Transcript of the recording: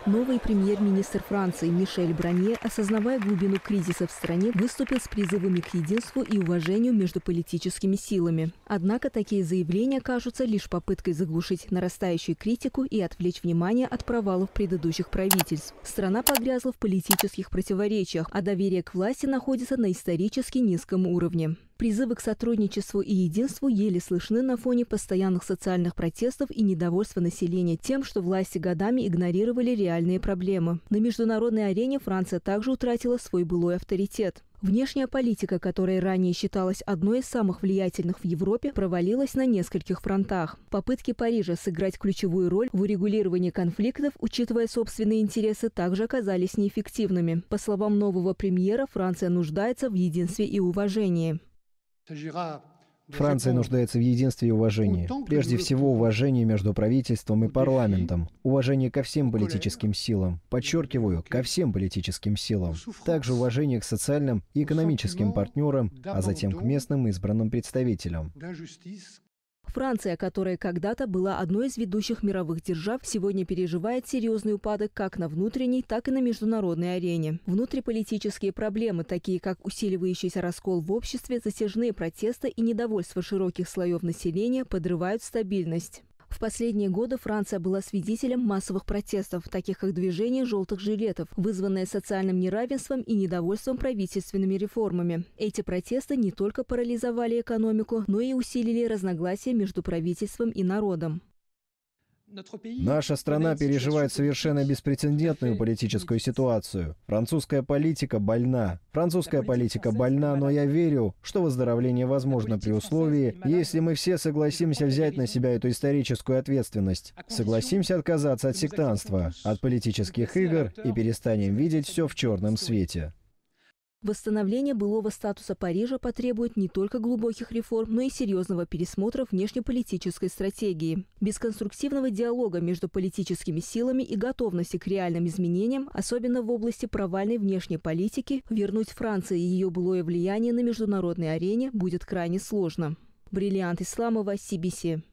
Новый премьер-министр Франции Мишель Барнье, осознавая глубину кризиса в стране, выступил с призывами к единству и уважению между политическими силами. Однако такие заявления кажутся лишь попыткой заглушить нарастающую критику и отвлечь внимание от провалов предыдущих правительств. Страна погрязла в политических противоречиях, а доверие к власти находится на исторически низком уровне. Призывы к сотрудничеству и единству еле слышны на фоне постоянных социальных протестов и недовольства населения тем, что власти годами игнорировали реальные проблемы. На международной арене Франция также утратила свой былой авторитет. Внешняя политика, которая ранее считалась одной из самых влиятельных в Европе, провалилась на нескольких фронтах. Попытки Парижа сыграть ключевую роль в урегулировании конфликтов, учитывая собственные интересы, также оказались неэффективными. По словам нового премьера, Франция нуждается в единстве и уважении. Франция нуждается в единстве и уважении. Прежде всего, уважение между правительством и парламентом. Уважение ко всем политическим силам. Подчеркиваю, ко всем политическим силам. Также уважение к социальным и экономическим партнерам, а затем к местным избранным представителям. Франция, которая когда-то была одной из ведущих мировых держав, сегодня переживает серьезный упадок как на внутренней, так и на международной арене. Внутриполитические проблемы, такие как усиливающийся раскол в обществе, затяжные протесты и недовольство широких слоев населения, подрывают стабильность. В последние годы Франция была свидетелем массовых протестов, таких как движение желтых жилетов, вызванное социальным неравенством и недовольством правительственными реформами. Эти протесты не только парализовали экономику, но и усилили разногласия между правительством и народом. Наша страна переживает совершенно беспрецедентную политическую ситуацию. Французская политика больна. Но я верю, что выздоровление возможно при условии, если мы все согласимся взять на себя эту историческую ответственность, согласимся отказаться от сектантства, от политических игр и перестанем видеть все в черном свете. Восстановление былого статуса Парижа потребует не только глубоких реформ, но и серьезного пересмотра внешнеполитической стратегии. Без конструктивного диалога между политическими силами и готовности к реальным изменениям, особенно в области провальной внешней политики, вернуть Франции и ее былое влияние на международной арене будет крайне сложно. Бриллиант Исламова, CBC.